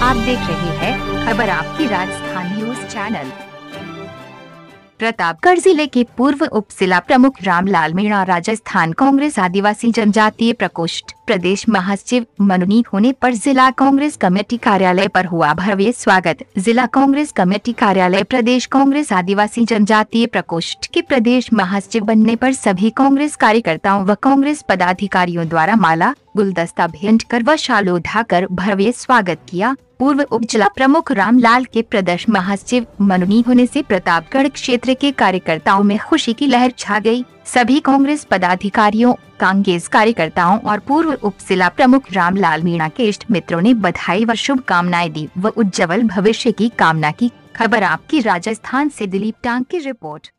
आप देख रहे हैं खबर आपकी राजस्थान न्यूज चैनल। प्रतापगढ़ जिले के पूर्व उप जिला प्रमुख रामलाल मीणा राजस्थान कांग्रेस आदिवासी जनजातीय प्रकोष्ठ प्रदेश महासचिव मनोनीत होने पर जिला कांग्रेस कमेटी कार्यालय पर हुआ भव्य स्वागत। जिला कांग्रेस कमेटी कार्यालय प्रदेश कांग्रेस आदिवासी जनजातीय प्रकोष्ठ के प्रदेश महासचिव बनने पर सभी कांग्रेस कार्यकर्ताओं व कांग्रेस पदाधिकारियों द्वारा माला गुलदस्ता भेंट कर व शाल ओढ़ाकर भव्य स्वागत किया। पूर्व उप जिला प्रमुख रामलाल के प्रदेश महासचिव मनोनीत होने से प्रतापगढ़ क्षेत्र के कार्यकर्ताओं में खुशी की लहर छा गई। सभी कांग्रेस पदाधिकारियों, कांग्रेस कार्यकर्ताओं और पूर्व उप जिला प्रमुख रामलाल मीणा के इष्ट मित्रों ने बधाई व शुभकामनाएं दी व उज्जवल भविष्य की कामना की। खबर आपकी राजस्थान से दिलीप टांग की रिपोर्ट।